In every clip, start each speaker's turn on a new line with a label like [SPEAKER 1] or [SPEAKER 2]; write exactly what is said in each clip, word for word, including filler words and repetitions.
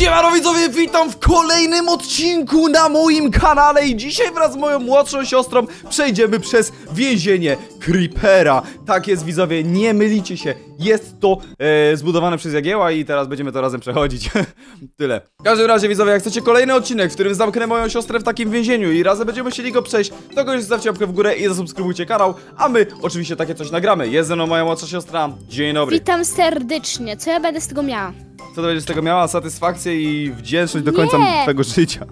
[SPEAKER 1] Siemano widzowie, witam w kolejnym odcinku na moim kanale i dzisiaj wraz z moją młodszą siostrą przejdziemy przez więzienie Creepera. Tak jest widzowie, nie mylicie się, jest to e, zbudowane przez Jagieła i teraz będziemy to razem przechodzić. Tyle. W każdym razie widzowie, jak chcecie kolejny odcinek, w którym zamknę moją siostrę w takim więzieniu i razem będziemy musieli go przejść, to koniecznie zostawcie łapkę w górę i zasubskrybujcie kanał, a my oczywiście takie coś nagramy. Jest ze mną moja młodsza siostra, dzień dobry.
[SPEAKER 2] Witam serdecznie, co ja będę z tego miała?
[SPEAKER 1] Co to będziesz z tego miała? Satysfakcję i wdzięczność do końca
[SPEAKER 2] Nie.
[SPEAKER 1] twojego życia.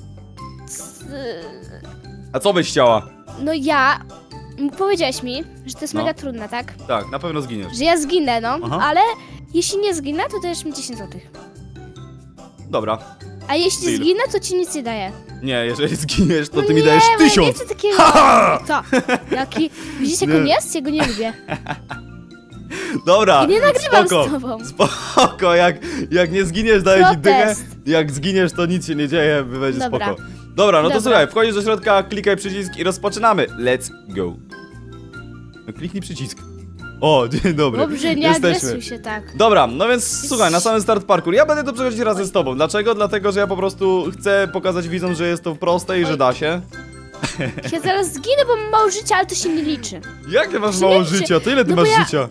[SPEAKER 1] A co byś chciała?
[SPEAKER 2] No ja... Powiedziałeś mi, że to jest
[SPEAKER 1] No.
[SPEAKER 2] mega trudne, tak?
[SPEAKER 1] Tak, na pewno zginiesz.
[SPEAKER 2] Że ja zginę, no,
[SPEAKER 1] Aha.
[SPEAKER 2] ale jeśli nie zginę, to dajesz mi dziesięć złotych.
[SPEAKER 1] Dobra.
[SPEAKER 2] A jeśli
[SPEAKER 1] Deal.
[SPEAKER 2] zginę, to ci nic nie daję.
[SPEAKER 1] Nie, jeżeli zginiesz, to
[SPEAKER 2] No
[SPEAKER 1] ty mi
[SPEAKER 2] nie,
[SPEAKER 1] dajesz
[SPEAKER 2] bo ja nie
[SPEAKER 1] tysiąc.
[SPEAKER 2] chcę takiego... Co? Jaki... Widzicie, jak on
[SPEAKER 1] Nie.
[SPEAKER 2] jest? Ja go nie lubię.
[SPEAKER 1] Dobra,
[SPEAKER 2] I nie nagrywam
[SPEAKER 1] spoko,
[SPEAKER 2] z tobą.
[SPEAKER 1] spoko, jak, jak nie zginiesz, daję ci dychę.
[SPEAKER 2] Protest.
[SPEAKER 1] Jak zginiesz, to nic się nie dzieje, będzie
[SPEAKER 2] Dobra.
[SPEAKER 1] spoko. Dobra, no to
[SPEAKER 2] Dobra.
[SPEAKER 1] słuchaj, wchodzisz do środka, klikaj przycisk i rozpoczynamy. Let's go. No kliknij przycisk. O, dzień dobry.
[SPEAKER 2] Dobrze, nie
[SPEAKER 1] Jesteśmy.
[SPEAKER 2] agresuj się tak.
[SPEAKER 1] Dobra, no więc słuchaj, na samym start parkour. Ja będę to przechodzić razem z tobą. Dlaczego? Dlatego, że ja po prostu chcę pokazać widzom, że jest to proste i że da się.
[SPEAKER 2] Ja zaraz zginę, bo mam mało życia, ale to się nie liczy.
[SPEAKER 1] Jak ty masz
[SPEAKER 2] Się
[SPEAKER 1] mało
[SPEAKER 2] nie liczy.
[SPEAKER 1] życia? To ile ty
[SPEAKER 2] No bo
[SPEAKER 1] masz
[SPEAKER 2] ja-
[SPEAKER 1] życia?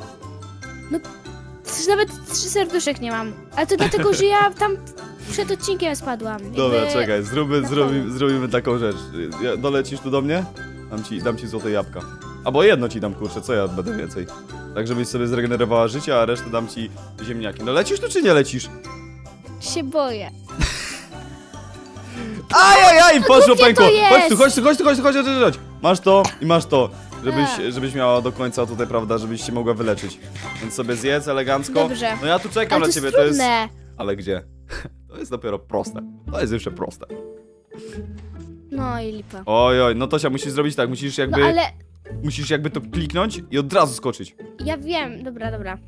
[SPEAKER 2] Nawet trzy serduszek nie mam. Ale to dlatego, że ja tam przed odcinkiem spadłam.
[SPEAKER 1] Dobra,
[SPEAKER 2] Jakby-
[SPEAKER 1] czekaj, zróbmy,
[SPEAKER 2] na
[SPEAKER 1] zrobimy,
[SPEAKER 2] koniec.
[SPEAKER 1] zrobimy taką rzecz. Ja- Dolecisz tu do mnie? Dam ci, dam ci złote jabłka. Albo jedno ci dam, kurczę, co ja będę więcej. Tak, żebyś sobie zregenerowała życie, a resztę dam ci ziemniaki. No lecisz tu czy nie lecisz?
[SPEAKER 2] Się boję.
[SPEAKER 1] Ajajaj, poszło
[SPEAKER 2] głupie
[SPEAKER 1] pękło!
[SPEAKER 2] to
[SPEAKER 1] Chodź tu,
[SPEAKER 2] jest.
[SPEAKER 1] chodź tu, chodź tu, chodź tu, chodź tu, chodź tu, chodź. Masz to i masz to. Żebyś,
[SPEAKER 2] Tak.
[SPEAKER 1] żebyś miała do końca tutaj, prawda, żebyś się mogła wyleczyć. Więc sobie zjedz elegancko.
[SPEAKER 2] Dobrze.
[SPEAKER 1] No ja tu czekam
[SPEAKER 2] Ale
[SPEAKER 1] na
[SPEAKER 2] to
[SPEAKER 1] ciebie,
[SPEAKER 2] jest
[SPEAKER 1] to jest...
[SPEAKER 2] trudne.
[SPEAKER 1] Ale gdzie? To jest dopiero proste. To jest jeszcze proste.
[SPEAKER 2] No i lipa.
[SPEAKER 1] Oj, oj, no Tosia, musisz zrobić tak, musisz jakby...
[SPEAKER 2] No ale
[SPEAKER 1] Musisz jakby to kliknąć i od razu skoczyć.
[SPEAKER 2] ja wiem, dobra, dobra.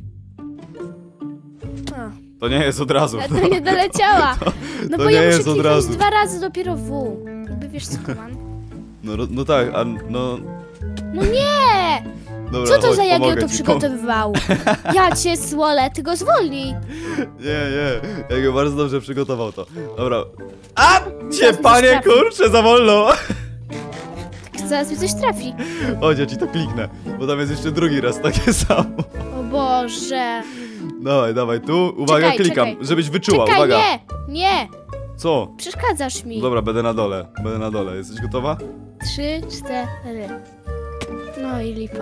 [SPEAKER 2] O,
[SPEAKER 1] To nie jest od razu.
[SPEAKER 2] ja to nie doleciała. No
[SPEAKER 1] to
[SPEAKER 2] bo
[SPEAKER 1] nie
[SPEAKER 2] ja muszę
[SPEAKER 1] jest od
[SPEAKER 2] kliknąć
[SPEAKER 1] razu.
[SPEAKER 2] dwa razy dopiero W. Jakby wiesz co, koman.
[SPEAKER 1] No, ro- no tak, a no...
[SPEAKER 2] No nie!
[SPEAKER 1] Dobra,
[SPEAKER 2] Co to
[SPEAKER 1] chodź,
[SPEAKER 2] za Jagieł
[SPEAKER 1] pomogę
[SPEAKER 2] to
[SPEAKER 1] ci,
[SPEAKER 2] przygotowywał? Ja cię złolę, ty go zwolnij.
[SPEAKER 1] pom- Nie, nie, Jagieł bardzo dobrze przygotował to. Dobra. A! Cię,
[SPEAKER 2] Zaraz mi
[SPEAKER 1] panie,
[SPEAKER 2] coś trafi.
[SPEAKER 1] kurczę, za wolno!
[SPEAKER 2] Zaraz mi coś trafi.
[SPEAKER 1] Chodź, ja ci to kliknę, bo tam jest jeszcze drugi raz takie samo.
[SPEAKER 2] O Boże.
[SPEAKER 1] Dawaj, dawaj, tu, uwaga,
[SPEAKER 2] Czekaj,
[SPEAKER 1] klikam,
[SPEAKER 2] czekaj.
[SPEAKER 1] żebyś wyczuła,
[SPEAKER 2] Czekaj,
[SPEAKER 1] uwaga.
[SPEAKER 2] nie, nie.
[SPEAKER 1] Co?
[SPEAKER 2] Przeszkadzasz mi.
[SPEAKER 1] Dobra, będę na dole, będę na dole. Jesteś gotowa?
[SPEAKER 2] Trzy, cztery. No i lipa.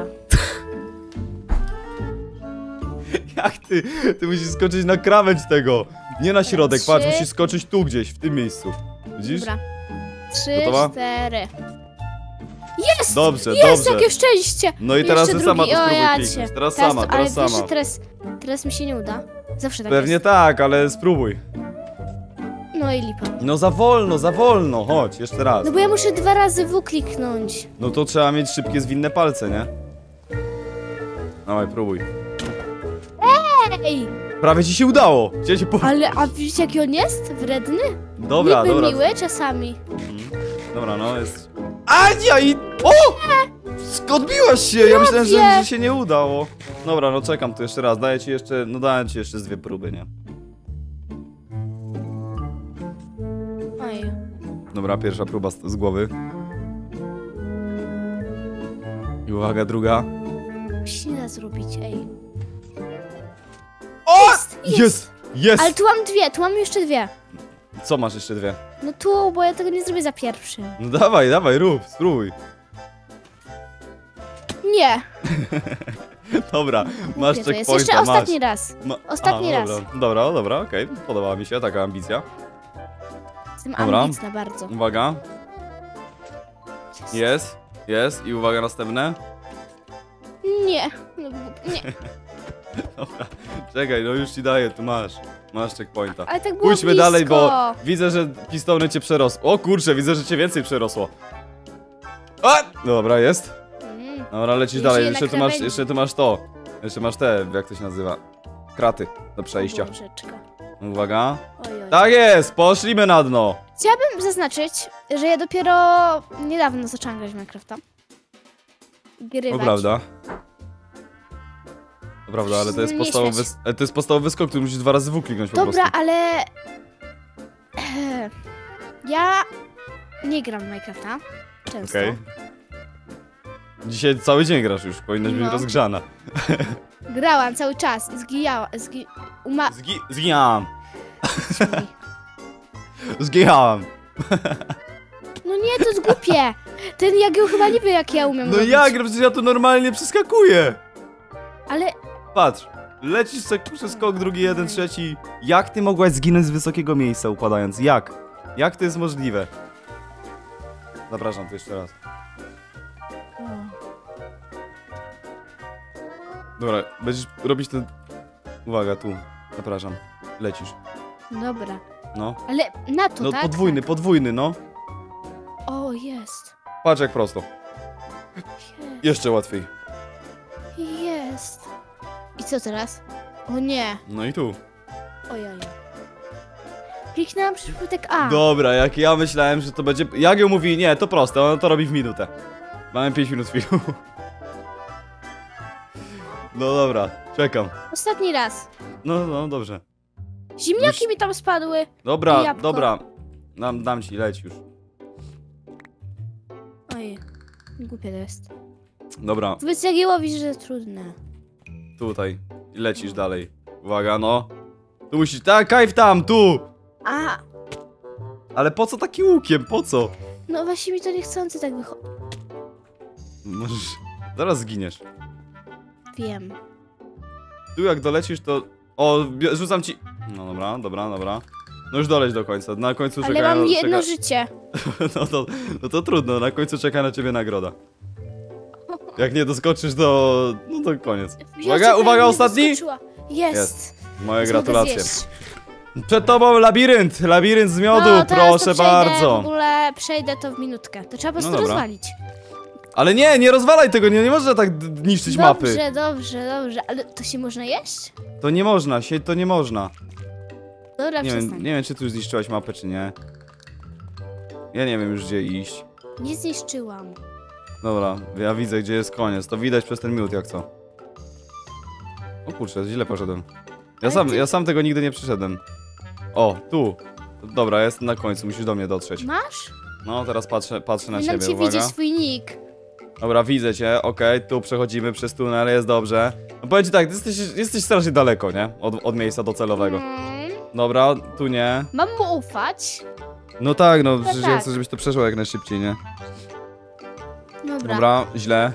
[SPEAKER 1] Jak ty? Ty musisz skoczyć na krawędź tego. Nie na środek,
[SPEAKER 2] Trzy.
[SPEAKER 1] patrz, musisz skoczyć tu gdzieś, w tym miejscu. Widzisz?
[SPEAKER 2] Dobra. Trzy,
[SPEAKER 1] Gotowa?
[SPEAKER 2] cztery. Jest!
[SPEAKER 1] Dobrze,
[SPEAKER 2] Jest,
[SPEAKER 1] dobrze.
[SPEAKER 2] jakie szczęście!
[SPEAKER 1] No i
[SPEAKER 2] Jeszcze
[SPEAKER 1] teraz ty
[SPEAKER 2] drugi.
[SPEAKER 1] sama to
[SPEAKER 2] O,
[SPEAKER 1] spróbuj
[SPEAKER 2] ja
[SPEAKER 1] kliknąć.
[SPEAKER 2] cię.
[SPEAKER 1] Teraz sama,
[SPEAKER 2] to,
[SPEAKER 1] teraz
[SPEAKER 2] ale wiesz,
[SPEAKER 1] sama.
[SPEAKER 2] że teraz, teraz mi się nie uda. Zawsze tak
[SPEAKER 1] Pewnie
[SPEAKER 2] jest.
[SPEAKER 1] tak, ale spróbuj.
[SPEAKER 2] No i lipa.
[SPEAKER 1] No za wolno, za wolno, chodź, jeszcze raz.
[SPEAKER 2] No bo ja muszę dwa razy W kliknąć.
[SPEAKER 1] No to trzeba mieć szybkie, zwinne palce, nie? Dawaj, próbuj.
[SPEAKER 2] Ej!
[SPEAKER 1] Prawie ci się udało. Chciałem się po...
[SPEAKER 2] Ale, a widzicie jaki on jest? Wredny?
[SPEAKER 1] Dobra,
[SPEAKER 2] Niby
[SPEAKER 1] dobra.
[SPEAKER 2] miły czasami.
[SPEAKER 1] Dobra, no jest... Ania i... O! Odbiłaś się! Ja myślałem, że,
[SPEAKER 2] Prawie.
[SPEAKER 1] że się nie udało. Dobra, no czekam tu jeszcze raz. Daję ci jeszcze... No dałem ci jeszcze z dwie próby, nie?
[SPEAKER 2] Oj.
[SPEAKER 1] Dobra, pierwsza próba z, z głowy. I uwaga, druga.
[SPEAKER 2] Się nie da zrobić, ej.
[SPEAKER 1] O!
[SPEAKER 2] Jest, jest.
[SPEAKER 1] Jest! Jest!
[SPEAKER 2] Ale tu mam dwie, tu mam jeszcze dwie.
[SPEAKER 1] Co masz jeszcze dwie?
[SPEAKER 2] No tu, bo ja tego nie zrobię za pierwszym.
[SPEAKER 1] No dawaj, dawaj, rób, spróbuj.
[SPEAKER 2] Nie.
[SPEAKER 1] Dobra, masz
[SPEAKER 2] Głupie to jest.
[SPEAKER 1] checkpointa,
[SPEAKER 2] Jeszcze
[SPEAKER 1] masz.
[SPEAKER 2] ostatni raz.
[SPEAKER 1] Ma...
[SPEAKER 2] ostatni
[SPEAKER 1] A,
[SPEAKER 2] raz.
[SPEAKER 1] Dobra, dobra, dobra, okej. Podobała mi się taka ambicja.
[SPEAKER 2] Jestem
[SPEAKER 1] Dobra.
[SPEAKER 2] ambitna bardzo.
[SPEAKER 1] Uwaga. Jest, jest i uwaga, następne.
[SPEAKER 2] Nie. No, nie.
[SPEAKER 1] Dobra, czekaj, no już ci daję, tu masz. Masz checkpointa.
[SPEAKER 2] Ale tak było
[SPEAKER 1] Pójdźmy
[SPEAKER 2] blisko.
[SPEAKER 1] dalej, bo widzę, że pistony cię przerosło. O kurczę, widzę, że cię więcej przerosło. A! Dobra, jest.
[SPEAKER 2] Mm.
[SPEAKER 1] Dobra, lecisz
[SPEAKER 2] Nie
[SPEAKER 1] dalej.
[SPEAKER 2] żyję na
[SPEAKER 1] Jeszcze tu, masz,
[SPEAKER 2] krawędzi.
[SPEAKER 1] jeszcze tu masz to. Jeszcze masz te, jak to się nazywa? Kraty do przejścia.
[SPEAKER 2] Bożeczka.
[SPEAKER 1] Uwaga.
[SPEAKER 2] Oj, oj.
[SPEAKER 1] Tak jest, poszliśmy na dno.
[SPEAKER 2] Chciałabym zaznaczyć, że ja dopiero niedawno zaczęłam grać w Minecrafta.
[SPEAKER 1] To
[SPEAKER 2] Grywać.
[SPEAKER 1] prawda. To prawda, ale to jest
[SPEAKER 2] Nie
[SPEAKER 1] podstawowy,
[SPEAKER 2] śmiać.
[SPEAKER 1] ale to jest podstawowy skok, który musisz dwa razy w kliknąć po
[SPEAKER 2] Dobra,
[SPEAKER 1] prostu.
[SPEAKER 2] ale... Ja nie gram w Minecrafta. Często.
[SPEAKER 1] Okej. Dzisiaj cały dzień grasz już, powinnaś być
[SPEAKER 2] No.
[SPEAKER 1] rozgrzana.
[SPEAKER 2] Grałam cały czas i zgijała... Zgi... Uma...
[SPEAKER 1] Zgi zginęłam. Zginęłam.
[SPEAKER 2] No nie, to jest głupie. Ten Jagieł chyba nie wie, jak ja umiem
[SPEAKER 1] No
[SPEAKER 2] robić.
[SPEAKER 1] jak, przecież ja tu normalnie przeskakuję.
[SPEAKER 2] Ale...
[SPEAKER 1] Patrz, lecisz se przez skok, drugi, jeden, trzeci. Jak ty mogłaś zginąć z wysokiego miejsca upadając? Jak? Jak to jest możliwe? Zapraszam tu jeszcze raz. Dobra, będziesz robić ten... Uwaga, tu. Zapraszam. Lecisz.
[SPEAKER 2] Dobra.
[SPEAKER 1] No.
[SPEAKER 2] Ale na to,
[SPEAKER 1] No
[SPEAKER 2] tak?
[SPEAKER 1] podwójny, podwójny, no.
[SPEAKER 2] O, jest.
[SPEAKER 1] Patrz jak prosto.
[SPEAKER 2] Jest.
[SPEAKER 1] Jeszcze łatwiej.
[SPEAKER 2] Jest. I co teraz? O nie.
[SPEAKER 1] No i tu.
[SPEAKER 2] Ojoj. Kliknęłam przypadek A.
[SPEAKER 1] Dobra, jak ja myślałem, że to będzie... Jagieł mówi, nie, to proste, on to robi w minutę. Mamy pięć minut filmu. No dobra, czekam.
[SPEAKER 2] Ostatni raz.
[SPEAKER 1] No, no, dobrze.
[SPEAKER 2] Ziemniaki
[SPEAKER 1] Już-
[SPEAKER 2] mi tam spadły.
[SPEAKER 1] Dobra,
[SPEAKER 2] Jabłko.
[SPEAKER 1] dobra. Dam, dam ci, leć już.
[SPEAKER 2] Oj. Głupie to jest.
[SPEAKER 1] Dobra,
[SPEAKER 2] Wobec Jagiełowi, że trudne.
[SPEAKER 1] tutaj. I lecisz dalej. Uwaga, no. Tu musisz... Tak, kajf tam, tu!
[SPEAKER 2] A,
[SPEAKER 1] Ale po co taki łukiem, po co?
[SPEAKER 2] no właśnie mi to niechcący tak wychodzi.
[SPEAKER 1] Możesz... Zaraz zginiesz.
[SPEAKER 2] Wiem.
[SPEAKER 1] Tu jak dolecisz, to... O, bie- rzucam ci... No dobra, dobra, dobra. No już doleć do końca, na końcu
[SPEAKER 2] Ale
[SPEAKER 1] czeka...
[SPEAKER 2] mam jedno
[SPEAKER 1] czeka...
[SPEAKER 2] życie.
[SPEAKER 1] No to, no to trudno, na końcu czeka na ciebie nagroda. Jak nie doskoczysz, to... No to koniec.
[SPEAKER 2] Ja
[SPEAKER 1] Uwaga,
[SPEAKER 2] cię
[SPEAKER 1] uwaga,
[SPEAKER 2] prawie
[SPEAKER 1] ostatni!
[SPEAKER 2] nie doskoczyła. Jest.
[SPEAKER 1] Jest. Moje
[SPEAKER 2] Więc mogę
[SPEAKER 1] gratulacje.
[SPEAKER 2] zjeść.
[SPEAKER 1] Przed tobą labirynt, labirynt z miodu,
[SPEAKER 2] No, teraz to
[SPEAKER 1] proszę
[SPEAKER 2] przejdę,
[SPEAKER 1] bardzo.
[SPEAKER 2] W ogóle przejdę to w minutkę. To trzeba po prostu
[SPEAKER 1] No dobra.
[SPEAKER 2] rozwalić.
[SPEAKER 1] Ale nie, nie rozwalaj tego, nie, nie można tak d- niszczyć mapy.
[SPEAKER 2] Dobrze, dobrze, dobrze. Ale to się można jeść?
[SPEAKER 1] To nie można, się to nie można.
[SPEAKER 2] Dobra,
[SPEAKER 1] Nie
[SPEAKER 2] przestań.
[SPEAKER 1] wiem, nie wiem, czy tu już zniszczyłaś mapę, czy nie. Ja nie wiem już, gdzie iść.
[SPEAKER 2] Nie zniszczyłam.
[SPEAKER 1] Dobra, ja widzę, gdzie jest koniec. To widać przez ten miód, jak co. O kurczę, źle poszedłem. Ja
[SPEAKER 2] Ale
[SPEAKER 1] sam,
[SPEAKER 2] ty-
[SPEAKER 1] ja sam tego nigdy nie przyszedłem. O, tu. Dobra, jest na końcu, musisz do mnie dotrzeć.
[SPEAKER 2] Masz?
[SPEAKER 1] No, teraz patrzę, patrzę na
[SPEAKER 2] Powinnam
[SPEAKER 1] ciebie,
[SPEAKER 2] ci
[SPEAKER 1] uwaga.
[SPEAKER 2] widzieć swój nick.
[SPEAKER 1] Dobra, widzę cię, okej, tu przechodzimy przez tunel, jest dobrze. No powiem ci tak, ty jesteś, jesteś strasznie daleko, nie? Od, od miejsca docelowego.
[SPEAKER 2] Mm,
[SPEAKER 1] Dobra, tu nie.
[SPEAKER 2] mam mu ufać.
[SPEAKER 1] No tak, no przecież ja
[SPEAKER 2] tak.
[SPEAKER 1] chcę, żebyś to przeszło jak najszybciej, nie?
[SPEAKER 2] Dobra.
[SPEAKER 1] Dobra, źle.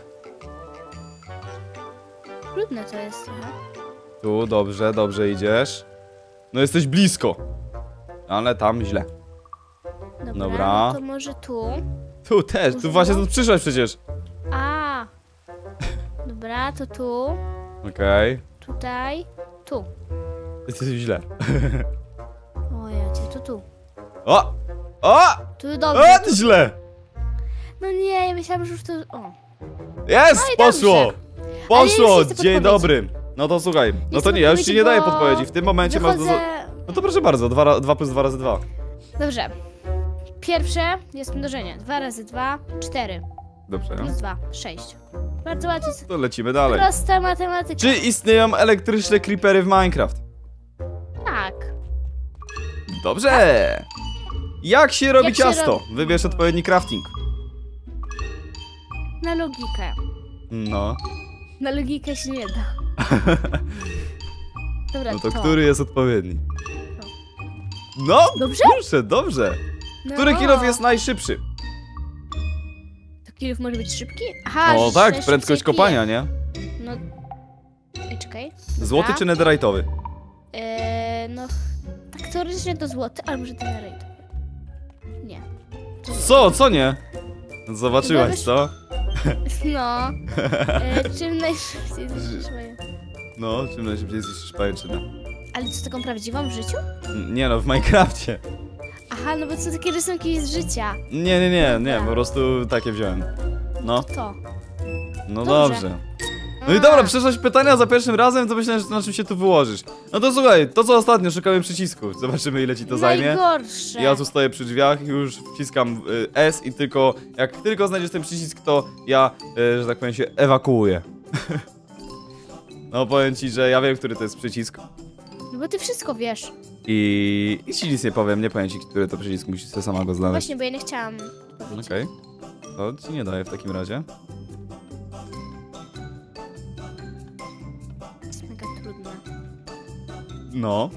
[SPEAKER 2] Trudne to jest trochę.
[SPEAKER 1] Tu, dobrze, dobrze idziesz. No jesteś blisko. Ale tam źle.
[SPEAKER 2] Dobra,
[SPEAKER 1] Dobra.
[SPEAKER 2] No to może tu.
[SPEAKER 1] Tu też, tu
[SPEAKER 2] Dużo?
[SPEAKER 1] właśnie tu przyszłaś przecież.
[SPEAKER 2] A. Dobra, to tu.
[SPEAKER 1] Okej.
[SPEAKER 2] Tutaj. Tu.
[SPEAKER 1] Jesteś źle.
[SPEAKER 2] O ja cię, to tu.
[SPEAKER 1] O! O!
[SPEAKER 2] Tu dobrze.
[SPEAKER 1] O, ty źle!
[SPEAKER 2] No nie, ja myślałam, że już to... O.
[SPEAKER 1] Jest!
[SPEAKER 2] No i
[SPEAKER 1] Poszło!
[SPEAKER 2] dobrze.
[SPEAKER 1] Poszło!
[SPEAKER 2] Ale ja nie chcę
[SPEAKER 1] Dzień
[SPEAKER 2] podpowiedzi.
[SPEAKER 1] dobry. No to słuchaj, no
[SPEAKER 2] Nie
[SPEAKER 1] to
[SPEAKER 2] chcę
[SPEAKER 1] nie, ja już ci nie daję
[SPEAKER 2] bo
[SPEAKER 1] podpowiedzi. W tym momencie masz do...
[SPEAKER 2] wychodzę...
[SPEAKER 1] No to proszę bardzo, dwa, ra- dwa plus dwa razy dwa.
[SPEAKER 2] Dobrze. Pierwsze jest mnożenie. dwa razy dwa, cztery.
[SPEAKER 1] Dobrze,
[SPEAKER 2] Plus dwa, sześć. Bardzo łatwo.
[SPEAKER 1] to lecimy dalej.
[SPEAKER 2] Prosta matematyka.
[SPEAKER 1] Czy istnieją elektryczne creepery w Minecraft?
[SPEAKER 2] Tak.
[SPEAKER 1] Dobrze! Jak się robi
[SPEAKER 2] Jak się
[SPEAKER 1] ciasto?
[SPEAKER 2] robi-
[SPEAKER 1] Wybierz odpowiedni crafting.
[SPEAKER 2] Na logikę.
[SPEAKER 1] No.
[SPEAKER 2] Na logikę się nie da. Dobra,
[SPEAKER 1] No to
[SPEAKER 2] to.
[SPEAKER 1] który jest odpowiedni? No!
[SPEAKER 2] Dobrze?
[SPEAKER 1] Kurczę, dobrze.
[SPEAKER 2] No.
[SPEAKER 1] Który kilof jest najszybszy?
[SPEAKER 2] To kilów może być szybki? Aha,
[SPEAKER 1] O
[SPEAKER 2] że
[SPEAKER 1] tak,
[SPEAKER 2] szybciej
[SPEAKER 1] prędkość
[SPEAKER 2] pije.
[SPEAKER 1] kopania, nie?
[SPEAKER 2] No. Ej, czekaj.
[SPEAKER 1] Złoty
[SPEAKER 2] Dobra.
[SPEAKER 1] czy netherite'owy?
[SPEAKER 2] Eee, no. Tak teoretycznie to złoty, ale może ten rate. Nie.
[SPEAKER 1] Co? Co nie? Zobaczyłaś,
[SPEAKER 2] Chyba
[SPEAKER 1] co?
[SPEAKER 2] No. Eee, czym najszybciej zniszczysz moje...
[SPEAKER 1] No, czym najszybciej zniszczysz pajęczynę?
[SPEAKER 2] Ale co, taką prawdziwą w życiu?
[SPEAKER 1] Nie no, w Minecrafcie.
[SPEAKER 2] Aha, no bo co takie rysunki z życia?
[SPEAKER 1] Nie, nie, nie, nie,
[SPEAKER 2] Dobra.
[SPEAKER 1] po prostu takie wziąłem. No,
[SPEAKER 2] To.
[SPEAKER 1] no
[SPEAKER 2] Dobrze.
[SPEAKER 1] dobrze. No i dobra, przeszłaś pytania za pierwszym razem, to myślałem, że na czym się tu wyłożysz. No to słuchaj, to co ostatnio, szukałem przycisku. Zobaczymy, ile ci to zajmie.
[SPEAKER 2] Najgorsze.
[SPEAKER 1] Ja tu stoję przy drzwiach, już wciskam y, S i tylko, jak tylko znajdziesz ten przycisk, to ja, y, że tak powiem, się ewakuuję. No powiem ci, że ja wiem, który to jest przycisk.
[SPEAKER 2] No bo ty wszystko wiesz.
[SPEAKER 1] I... I ci nic nie powiem, nie powiem ci, który to przycisk, musisz sobie sama go znaleźć.
[SPEAKER 2] Właśnie, bo ja nie chciałam powiedzieć.
[SPEAKER 1] Okej. To ci nie daję w takim razie.
[SPEAKER 2] To jest mega trudne.
[SPEAKER 1] No.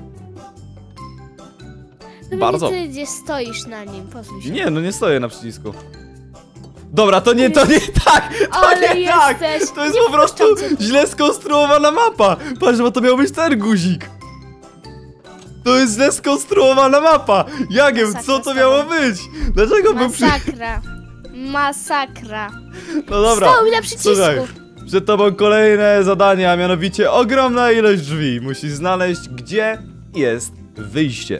[SPEAKER 2] No
[SPEAKER 1] Bardzo.
[SPEAKER 2] Ty gdzie stoisz na nim, pozwól się.
[SPEAKER 1] Nie, no nie stoję na przycisku. Dobra, to nie, to nie tak! To
[SPEAKER 2] Ale
[SPEAKER 1] nie tak!
[SPEAKER 2] jesteś!
[SPEAKER 1] To jest
[SPEAKER 2] Nie
[SPEAKER 1] po prostu
[SPEAKER 2] wpuszczam cię.
[SPEAKER 1] źle skonstruowana mapa! Patrz, bo to miał być ten guzik! To jest źle skonstruowana mapa! Jagieł,
[SPEAKER 2] Masakra
[SPEAKER 1] co to
[SPEAKER 2] stała.
[SPEAKER 1] miało być? Dlaczego był przy...
[SPEAKER 2] Masakra. Masakra.
[SPEAKER 1] No dobra,
[SPEAKER 2] Stał mi na przycisku.
[SPEAKER 1] słuchaj. Przed tobą kolejne zadanie, a mianowicie ogromna ilość drzwi. Musisz znaleźć, gdzie jest wyjście.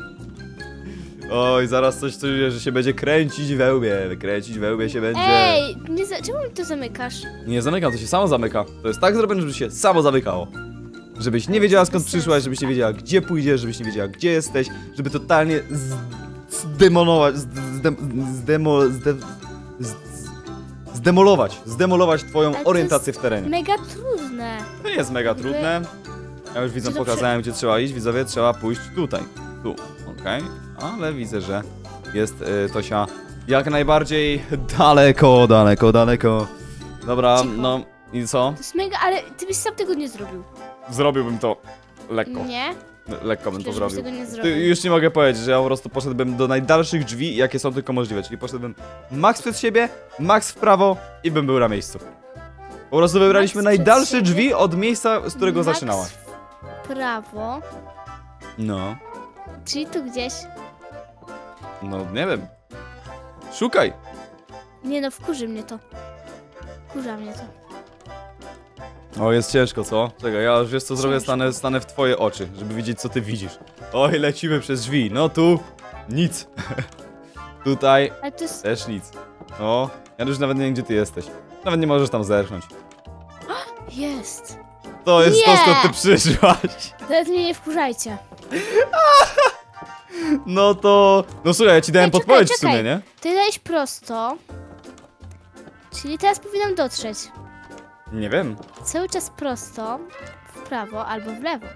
[SPEAKER 1] Oj, zaraz coś czuję, że się będzie kręcić we łbie. Kręcić we łbie się będzie...
[SPEAKER 2] Ej, nie za... czemu mi to zamykasz?
[SPEAKER 1] Nie zamykam, to się samo zamyka. To jest tak zrobione, żeby się samo zamykało. Żebyś nie wiedziała, skąd przyszłaś, żebyś nie wiedziała, gdzie pójdziesz, żebyś nie wiedziała, gdzie jesteś, żeby totalnie z... zdemonować, zdem... zdemo... Zde... z- zdemolować, zdemolować twoją
[SPEAKER 2] Ale to
[SPEAKER 1] orientację w
[SPEAKER 2] jest
[SPEAKER 1] terenie.
[SPEAKER 2] Mega trudne.
[SPEAKER 1] To nie jest mega trudne. Ja już widzom
[SPEAKER 2] Czy to
[SPEAKER 1] pokazałem, gdzie trzeba iść. Widzowie, trzeba pójść tutaj. Tu, okej. Ale widzę, że jest y, Tosia jak najbardziej daleko, daleko, daleko. Dobra,
[SPEAKER 2] Cicho.
[SPEAKER 1] no i co?
[SPEAKER 2] To jest mega, ale ty byś sam tego nie zrobił.
[SPEAKER 1] Zrobiłbym to lekko.
[SPEAKER 2] Nie?
[SPEAKER 1] Lekko bym to
[SPEAKER 2] Ty, żebyś
[SPEAKER 1] zrobił.
[SPEAKER 2] tego nie
[SPEAKER 1] Ty,
[SPEAKER 2] zrobił.
[SPEAKER 1] już nie mogę powiedzieć, że ja po prostu poszedłbym do najdalszych drzwi, jakie są tylko możliwe. Czyli poszedłbym max przed siebie, max w prawo i bym był na miejscu. Po prostu wybraliśmy
[SPEAKER 2] Max
[SPEAKER 1] najdalsze
[SPEAKER 2] przed siebie?
[SPEAKER 1] drzwi od miejsca, z którego
[SPEAKER 2] Max
[SPEAKER 1] zaczynałaś.
[SPEAKER 2] w prawo,
[SPEAKER 1] No,
[SPEAKER 2] czyli tu gdzieś.
[SPEAKER 1] no nie wiem. Szukaj.
[SPEAKER 2] Nie no, wkurzy mnie to. Wkurza mnie to.
[SPEAKER 1] O, jest ciężko, co? Czekaj, ja już wiesz co zrobię,
[SPEAKER 2] Ciężko.
[SPEAKER 1] stanę, stanę w twoje oczy, żeby widzieć co ty widzisz. Oj, lecimy przez drzwi. No tu nic. Tutaj
[SPEAKER 2] Ale to jest...
[SPEAKER 1] też nic. O, ja już nawet nie wiem, gdzie ty jesteś. Nawet nie możesz tam zerknąć.
[SPEAKER 2] Jest.
[SPEAKER 1] To jest to,
[SPEAKER 2] Nie!
[SPEAKER 1] skąd ty przyszłaś.
[SPEAKER 2] Teraz mnie nie wkurzajcie.
[SPEAKER 1] No to... No słuchaj, ja ci dałem
[SPEAKER 2] Czekaj,
[SPEAKER 1] podpowiedź
[SPEAKER 2] czekaj,
[SPEAKER 1] w sumie,
[SPEAKER 2] czekaj.
[SPEAKER 1] nie?
[SPEAKER 2] Ty dałeś prosto. Czyli teraz powinnam dotrzeć.
[SPEAKER 1] Nie wiem.
[SPEAKER 2] Cały czas prosto, w prawo albo w lewo.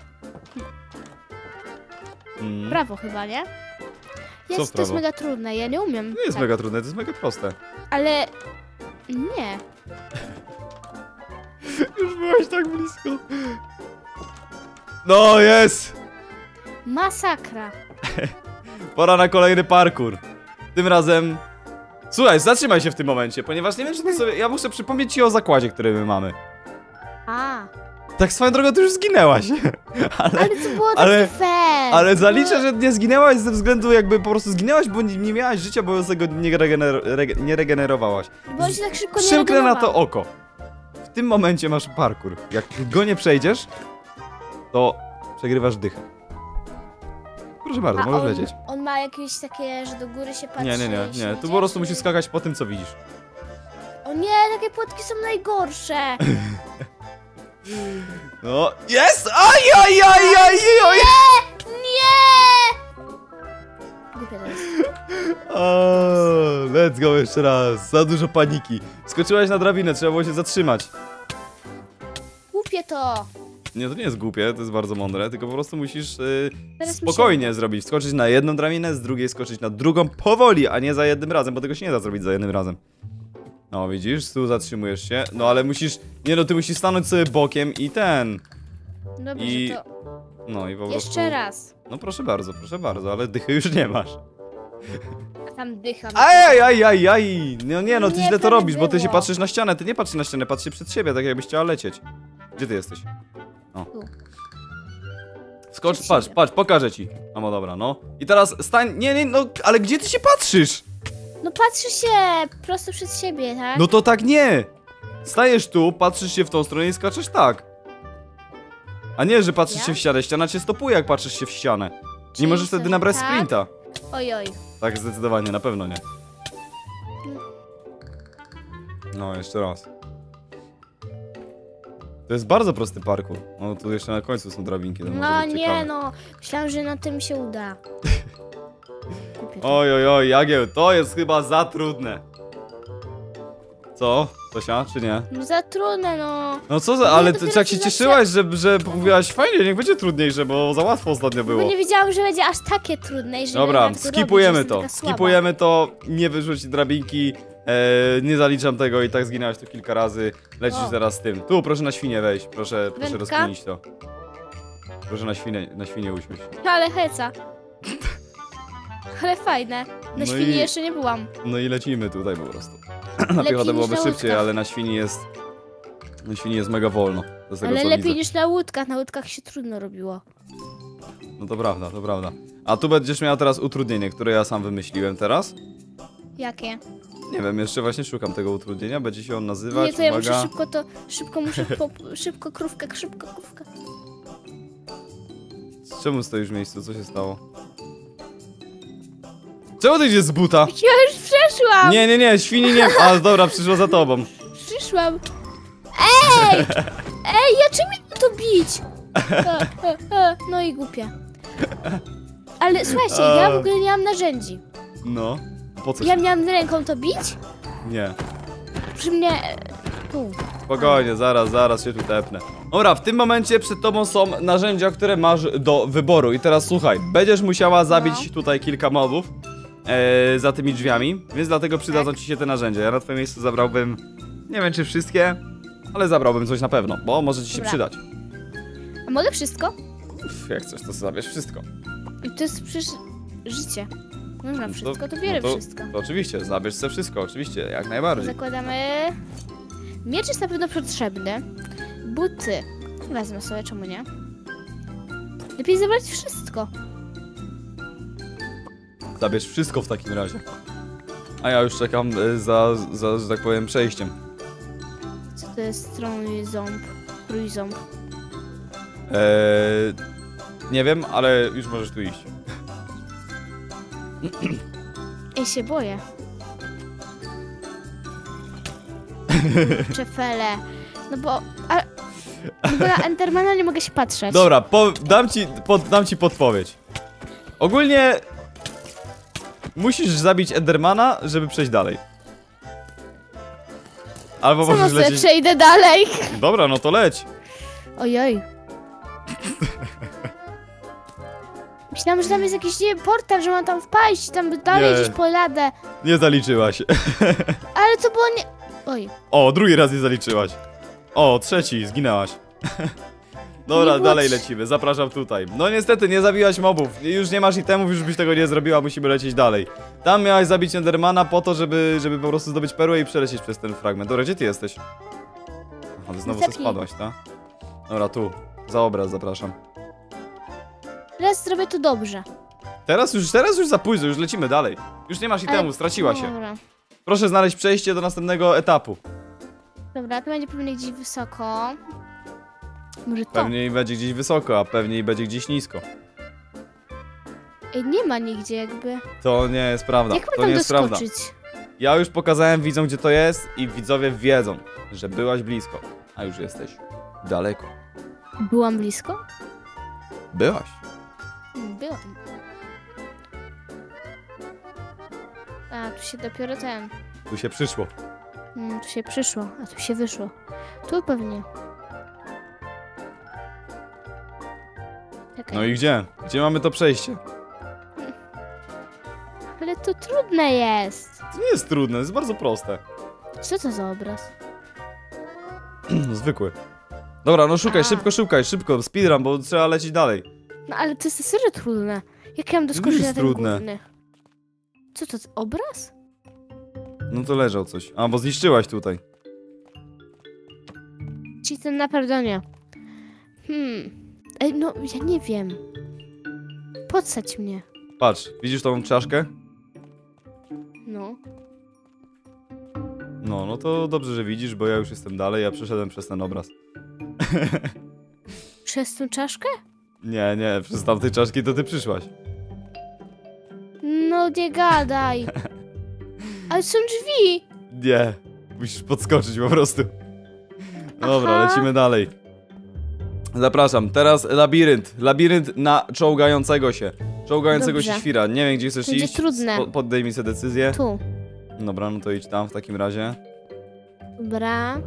[SPEAKER 2] W
[SPEAKER 1] Mm.
[SPEAKER 2] prawo chyba, nie?
[SPEAKER 1] w
[SPEAKER 2] Jest, to jest
[SPEAKER 1] prawo?
[SPEAKER 2] mega trudne, ja nie umiem.
[SPEAKER 1] Nie jest
[SPEAKER 2] tak.
[SPEAKER 1] mega trudne, to jest mega proste.
[SPEAKER 2] Ale... Nie.
[SPEAKER 1] Już byłeś tak blisko. No, jest!
[SPEAKER 2] Masakra.
[SPEAKER 1] Pora na kolejny parkour. Tym razem... Słuchaj, zatrzymaj się w tym momencie, ponieważ nie wiem, czy ty sobie... Ja muszę przypomnieć ci o zakładzie, który my mamy.
[SPEAKER 2] A,
[SPEAKER 1] Tak swoją drogą, ty już zginęłaś. Ale,
[SPEAKER 2] ale to było
[SPEAKER 1] ale-
[SPEAKER 2] takie fair.
[SPEAKER 1] ale zaliczę, że nie zginęłaś ze względu jakby po prostu zginęłaś, bo nie, nie miałaś życia, bo z tego nie, regener rege nie regenerowałaś.
[SPEAKER 2] Bo on się tak szybko nie
[SPEAKER 1] Przymknę na to
[SPEAKER 2] regenerował.
[SPEAKER 1] oko. W tym momencie masz parkour. Jak go nie przejdziesz, to przegrywasz dychę. Proszę bardzo,
[SPEAKER 2] A
[SPEAKER 1] możesz
[SPEAKER 2] on,
[SPEAKER 1] lecieć.
[SPEAKER 2] on ma jakieś takie, że do góry się patrzy.
[SPEAKER 1] Nie, nie, nie,
[SPEAKER 2] i się
[SPEAKER 1] nie. Tu
[SPEAKER 2] idzie,
[SPEAKER 1] po prostu
[SPEAKER 2] czy-
[SPEAKER 1] musisz skakać po tym, co widzisz.
[SPEAKER 2] O nie, takie płotki są najgorsze.
[SPEAKER 1] No, jest! Aj, aj, aj, aj, aj!
[SPEAKER 2] Nie! Głupie to jest.
[SPEAKER 1] O, let's go jeszcze raz. Za dużo paniki. Skoczyłaś na drabinę, trzeba było się zatrzymać.
[SPEAKER 2] Głupie to.
[SPEAKER 1] Nie, to nie jest głupie, to jest bardzo mądre, tylko po prostu musisz yy,
[SPEAKER 2] Teraz mi się-
[SPEAKER 1] spokojnie zrobić. Skoczyć na jedną drabinę, z drugiej skoczyć na drugą powoli, a nie za jednym razem, bo tego się nie da zrobić za jednym razem. No widzisz, tu zatrzymujesz się, no ale musisz, nie no, ty musisz stanąć sobie bokiem i ten.
[SPEAKER 2] Dobrze,
[SPEAKER 1] I-
[SPEAKER 2] to
[SPEAKER 1] No i po prostu...
[SPEAKER 2] jeszcze raz.
[SPEAKER 1] No proszę bardzo, proszę bardzo, ale dychy już nie masz.
[SPEAKER 2] A tam dycham.
[SPEAKER 1] Aj, aj, aj, aj! No nie no, ty
[SPEAKER 2] Nie,
[SPEAKER 1] źle
[SPEAKER 2] to
[SPEAKER 1] to
[SPEAKER 2] nie
[SPEAKER 1] robisz, bo ty się
[SPEAKER 2] było.
[SPEAKER 1] patrzysz na ścianę, ty nie patrzysz na ścianę, patrz się przed siebie, tak jakbyś chciała lecieć. Gdzie ty jesteś? O.
[SPEAKER 2] Tu.
[SPEAKER 1] Skocz,
[SPEAKER 2] Przed
[SPEAKER 1] patrz,
[SPEAKER 2] siebie.
[SPEAKER 1] patrz, pokażę ci. No, no dobra, no. I teraz stań, nie, nie, no, ale gdzie ty się patrzysz?
[SPEAKER 2] No patrzy się prosto przed siebie, tak?
[SPEAKER 1] No to tak nie! Stajesz tu, patrzysz się w tą stronę i skaczesz tak. A nie, że patrzysz
[SPEAKER 2] Ja?
[SPEAKER 1] się w ścianę, ściana cię stopuje, jak patrzysz się w ścianę. Nie
[SPEAKER 2] Czyli
[SPEAKER 1] możesz wtedy
[SPEAKER 2] sobie
[SPEAKER 1] nabrać
[SPEAKER 2] tak?
[SPEAKER 1] sprinta.
[SPEAKER 2] Oj, oj.
[SPEAKER 1] Tak, zdecydowanie, na pewno nie. No, jeszcze raz. To jest bardzo prosty parkour. No, tu jeszcze na końcu są drabinki, to może
[SPEAKER 2] No
[SPEAKER 1] być
[SPEAKER 2] nie
[SPEAKER 1] ciekawe.
[SPEAKER 2] no, myślałam, że na tym się uda. Głupie to.
[SPEAKER 1] Oj, oj, oj, Jagieł, to jest chyba za trudne. Co? Tosia, czy nie?
[SPEAKER 2] No za trudne, no.
[SPEAKER 1] No co za, ale ty
[SPEAKER 2] dopiero
[SPEAKER 1] tak się
[SPEAKER 2] się
[SPEAKER 1] cieszyłaś, że, że mówiłaś fajnie, niech będzie trudniejsze, bo za łatwo ostatnio
[SPEAKER 2] Bo
[SPEAKER 1] było.
[SPEAKER 2] nie wiedziałam, że będzie aż takie trudne i że nie
[SPEAKER 1] Dobra,
[SPEAKER 2] wiem, jak to
[SPEAKER 1] skipujemy
[SPEAKER 2] robić, że
[SPEAKER 1] to,
[SPEAKER 2] jestem taka
[SPEAKER 1] skipujemy to, nie wyrzuć drabinki, e, nie zaliczam tego i tak zginąłeś tu kilka razy, lecisz
[SPEAKER 2] O.
[SPEAKER 1] teraz z tym. Tu, proszę na świnie wejść, proszę, proszę
[SPEAKER 2] Wędka?
[SPEAKER 1] rozkminić to. Proszę na świnie, na świnie usiąść.
[SPEAKER 2] słaba. Ale heca. Ale fajne. Na
[SPEAKER 1] No
[SPEAKER 2] świni
[SPEAKER 1] i-
[SPEAKER 2] jeszcze nie byłam.
[SPEAKER 1] No i lecimy tutaj po prostu. Na
[SPEAKER 2] Lepiej
[SPEAKER 1] piechotę
[SPEAKER 2] niż
[SPEAKER 1] byłoby
[SPEAKER 2] na
[SPEAKER 1] szybciej,
[SPEAKER 2] łódkach.
[SPEAKER 1] ale na świni jest... Na świni jest mega wolno, z tego
[SPEAKER 2] Ale
[SPEAKER 1] co
[SPEAKER 2] lepiej
[SPEAKER 1] widzę.
[SPEAKER 2] niż na łódkach. Na łódkach się trudno robiło.
[SPEAKER 1] No to prawda, to prawda. A tu będziesz miała teraz utrudnienie, które ja sam wymyśliłem teraz.
[SPEAKER 2] Jakie?
[SPEAKER 1] Nie wiem, jeszcze właśnie szukam tego utrudnienia, będzie się on nazywać,
[SPEAKER 2] Nie, to ja muszę
[SPEAKER 1] uwaga.
[SPEAKER 2] szybko to... Szybko muszę... Po, szybko krówka, szybko krówka.
[SPEAKER 1] Czemu stoisz w miejscu? Co się stało? Czemu ty idziesz z buta?
[SPEAKER 2] Ja już przeszłam!
[SPEAKER 1] Nie, nie, nie, świni nie... A, dobra, przyszła za tobą.
[SPEAKER 2] Przyszłam. Ej! Ej, ja czym miałam to bić? E, e, e, no i głupia. Ale słuchajcie, ja w ogóle nie mam narzędzi.
[SPEAKER 1] No. Po co
[SPEAKER 2] Ja
[SPEAKER 1] się...
[SPEAKER 2] miałam ręką to bić?
[SPEAKER 1] Nie.
[SPEAKER 2] Przy mnie... e, Tu.
[SPEAKER 1] Spokojnie, zaraz, zaraz się tu tepnę. Dobra, w tym momencie przed tobą są narzędzia, które masz do wyboru. I teraz słuchaj, będziesz musiała zabić
[SPEAKER 2] No.
[SPEAKER 1] tutaj kilka mobów e, za tymi drzwiami, więc dlatego przydadzą ci się te narzędzia. Ja na twoim miejscu zabrałbym, nie wiem czy wszystkie, ale zabrałbym coś na pewno, bo może ci się
[SPEAKER 2] Dobra.
[SPEAKER 1] przydać.
[SPEAKER 2] A mogę wszystko?
[SPEAKER 1] Uf, jak chcesz, to zabierz wszystko.
[SPEAKER 2] I to jest przecież życie. Można
[SPEAKER 1] No
[SPEAKER 2] wszystko, to bierę
[SPEAKER 1] no to,
[SPEAKER 2] wszystko.
[SPEAKER 1] To oczywiście, zabierz sobie wszystko, oczywiście, jak najbardziej.
[SPEAKER 2] Zakładamy... Miecz jest na pewno potrzebny. Buty. Wezmę sobie, czemu nie? Lepiej zabrać wszystko.
[SPEAKER 1] Zabierz wszystko w takim razie. A ja już czekam e, za, za, że tak powiem, przejściem.
[SPEAKER 2] Co to jest strony ząb? Trójząb.
[SPEAKER 1] Eee, nie wiem, ale już możesz tu iść.
[SPEAKER 2] Ej, się boję. Czefele. No bo... A, no bo na Endermana nie mogę się patrzeć.
[SPEAKER 1] Dobra, po, dam, ci, pod, dam ci podpowiedź. Ogólnie musisz zabić Endermana, żeby przejść dalej. Albo
[SPEAKER 2] Sama
[SPEAKER 1] możesz
[SPEAKER 2] sobie
[SPEAKER 1] lecieć...
[SPEAKER 2] przejdę dalej.
[SPEAKER 1] Dobra, no to leć.
[SPEAKER 2] Ojoj. Myślałam, że tam jest jakiś nie wiem, portal, że mam tam wpaść, tam dalej
[SPEAKER 1] Nie.
[SPEAKER 2] gdzieś po ladę.
[SPEAKER 1] Nie zaliczyłaś.
[SPEAKER 2] Ale to było nie... Oj.
[SPEAKER 1] O, drugi raz nie zaliczyłaś. O, trzeci, zginęłaś. Dobra,
[SPEAKER 2] Nie było
[SPEAKER 1] dalej
[SPEAKER 2] trz-
[SPEAKER 1] lecimy, zapraszam tutaj. No niestety, nie zabiłaś mobów. Już nie masz itemów, już byś tego nie zrobiła, musimy lecieć dalej. Tam miałaś zabić Endermana po to, żeby, żeby po prostu zdobyć perłę i przelecieć przez ten fragment. Dobra, gdzie ty jesteś? Aha, ty znowu sobie
[SPEAKER 2] Ostatni.
[SPEAKER 1] spadłaś, tak? Dobra, tu. Za obraz zapraszam.
[SPEAKER 2] Teraz zrobię to dobrze.
[SPEAKER 1] Teraz już, teraz już za późno, już lecimy dalej. Już nie masz
[SPEAKER 2] Ale-
[SPEAKER 1] itemu, straciła się.
[SPEAKER 2] Dobra.
[SPEAKER 1] Proszę znaleźć przejście do następnego etapu.
[SPEAKER 2] Dobra, to będzie pewnie gdzieś wysoko. Może to.
[SPEAKER 1] Pewnie będzie gdzieś wysoko, a pewnie będzie gdzieś nisko.
[SPEAKER 2] Ej, nie ma nigdzie jakby.
[SPEAKER 1] To nie jest prawda.
[SPEAKER 2] Jak mam
[SPEAKER 1] To
[SPEAKER 2] tam
[SPEAKER 1] nie jest prawda.
[SPEAKER 2] doskoczyć?
[SPEAKER 1] Ja już pokazałem widzom, gdzie to jest i widzowie wiedzą, że byłaś blisko, a już jesteś daleko.
[SPEAKER 2] Byłam blisko?
[SPEAKER 1] Byłaś.
[SPEAKER 2] Mm, Byłam. A, tu się dopiero ten...
[SPEAKER 1] Tu się przyszło.
[SPEAKER 2] Mm, tu się przyszło, a tu się wyszło. Tu pewnie. Czekaj.
[SPEAKER 1] No i gdzie? Gdzie mamy to przejście?
[SPEAKER 2] Ale to trudne jest.
[SPEAKER 1] To nie jest trudne, to jest bardzo proste.
[SPEAKER 2] Co to za obraz?
[SPEAKER 1] No, zwykły. Dobra, no szukaj,
[SPEAKER 2] A.
[SPEAKER 1] szybko szukaj, szybko, speedrun, bo trzeba lecieć dalej.
[SPEAKER 2] No ale to jest serio trudne. Jak ja mam
[SPEAKER 1] To
[SPEAKER 2] doskoczyć
[SPEAKER 1] jest
[SPEAKER 2] na ten
[SPEAKER 1] trudne.
[SPEAKER 2] główny? Co to, obraz?
[SPEAKER 1] No to leżał coś. A, bo zniszczyłaś tutaj.
[SPEAKER 2] Czyli ten na pewno nie. Hmm. Ej, no ja nie wiem. Podsadź mnie.
[SPEAKER 1] Patrz, widzisz tą czaszkę?
[SPEAKER 2] No.
[SPEAKER 1] No, no to dobrze, że widzisz, bo ja już jestem dalej, ja przeszedłem przez ten obraz.
[SPEAKER 2] Przez tą czaszkę?
[SPEAKER 1] Nie, nie, przez tamtej czaszki to ty przyszłaś.
[SPEAKER 2] No nie gadaj. Ale są drzwi.
[SPEAKER 1] Nie, musisz podskoczyć po prostu. Dobra,
[SPEAKER 2] Aha.
[SPEAKER 1] lecimy dalej. Zapraszam, teraz labirynt. Labirynt na czołgającego się. Czołgającego
[SPEAKER 2] Dobrze.
[SPEAKER 1] się świra. Nie wiem, gdzie chcesz
[SPEAKER 2] Będzie
[SPEAKER 1] iść.
[SPEAKER 2] trudne.
[SPEAKER 1] Po, poddaj mi sobie decyzję.
[SPEAKER 2] Tu.
[SPEAKER 1] Dobra, no to idź tam w takim razie.
[SPEAKER 2] Dobra.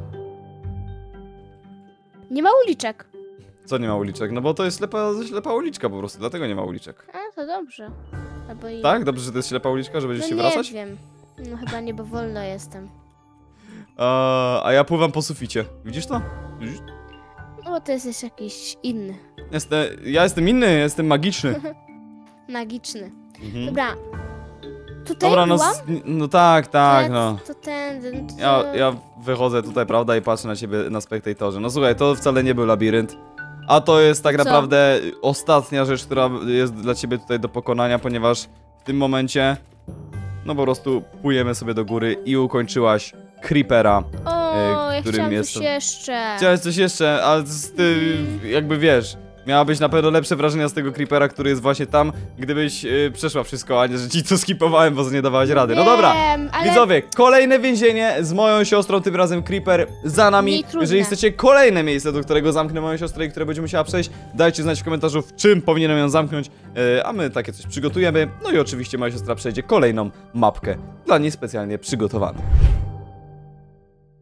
[SPEAKER 2] Nie ma uliczek.
[SPEAKER 1] Co nie ma uliczek? No bo to jest ślepa, ślepa uliczka po prostu, dlatego nie ma uliczek.
[SPEAKER 2] A, to dobrze. Albo i...
[SPEAKER 1] Tak? Dobrze, że to jest ślepa uliczka, że będziesz
[SPEAKER 2] No
[SPEAKER 1] się
[SPEAKER 2] nie
[SPEAKER 1] wracać?
[SPEAKER 2] wiem. No chyba nie, bo wolno jestem.
[SPEAKER 1] A, a ja pływam po suficie. Widzisz to? Widzisz?
[SPEAKER 2] No bo to jest jakiś inny.
[SPEAKER 1] Jestem, ja jestem inny, jestem magiczny.
[SPEAKER 2] Magiczny.
[SPEAKER 1] Mhm.
[SPEAKER 2] Dobra. Tutaj
[SPEAKER 1] Dobra, no,
[SPEAKER 2] byłam?
[SPEAKER 1] s- no tak, tak,
[SPEAKER 2] To-
[SPEAKER 1] no.
[SPEAKER 2] To ten... ten to...
[SPEAKER 1] Ja, ja wychodzę tutaj, prawda, i patrzę na ciebie na spektatorze. No słuchaj, to wcale nie był labirynt. A to jest tak
[SPEAKER 2] Co?
[SPEAKER 1] naprawdę ostatnia rzecz, która jest dla ciebie tutaj do pokonania, ponieważ w tym momencie, no po prostu płyjemy sobie do góry i ukończyłaś Creepera.
[SPEAKER 2] O,
[SPEAKER 1] e,
[SPEAKER 2] ja
[SPEAKER 1] którym
[SPEAKER 2] chciałam
[SPEAKER 1] jest
[SPEAKER 2] coś
[SPEAKER 1] to-
[SPEAKER 2] jeszcze.
[SPEAKER 1] Chciałeś coś jeszcze, ale z- ty
[SPEAKER 2] Mm.
[SPEAKER 1] jakby wiesz, miałabyś na pewno lepsze wrażenia z tego Creepera, który jest właśnie tam, gdybyś y, przeszła wszystko, a nie, że ci to skipowałem, bo nie dawałaś rady. No dobra,
[SPEAKER 2] Wiem, ale...
[SPEAKER 1] widzowie, kolejne więzienie z moją siostrą, tym razem Creeper za nami.
[SPEAKER 2] Mniej trudne.
[SPEAKER 1] Jeżeli chcecie kolejne miejsce, do którego zamknę moją siostrę i które będzie musiała przejść, dajcie znać w komentarzu, w czym powinienem ją zamknąć, y, a my takie coś przygotujemy. No i oczywiście moja siostra przejdzie kolejną mapkę dla niej specjalnie przygotowaną.